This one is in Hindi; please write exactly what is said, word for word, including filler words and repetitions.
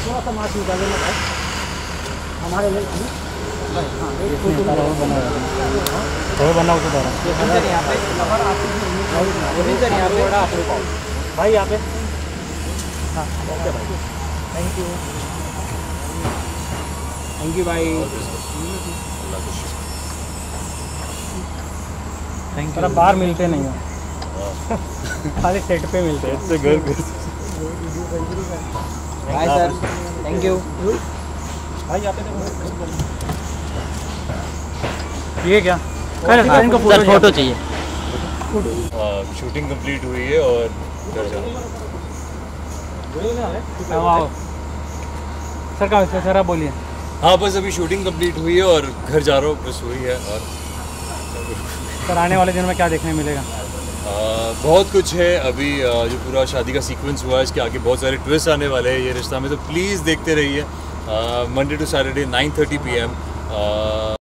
थोड़ा सा मास्क निकाल लेना भाई हमारे लिए भाई। हाँ एक फोटो बना वो बना उसको दे रहा है यहाँ पे यहाँ पे भाई यहाँ पे। हाँ ओके भाई थैंक यू थैंक यू भाई थैंक यू। बाहर मिलते नहीं हो खाली सेट पे मिलते हैं से घर पे। बाय सर थैंक यू भाई। यहाँ पे ये क्या इनका फोटो फोटो चाहिए। शूटिंग कंप्लीट हुई है और घर जाना। सर कहाँ से सर आप बोलिए। हाँ बस अभी शूटिंग कंप्लीट हुई है और घर जा रहा हूँ बस हुई है। और सर आने वाले दिन में क्या देखने मिलेगा? आ, बहुत कुछ है अभी आ, जो पूरा शादी का सीक्वेंस हुआ है इसके आगे बहुत सारे ट्विस्ट आने वाले हैं ये रिश्ता में, तो प्लीज़ देखते रहिए Monday to Saturday nine thirty p M.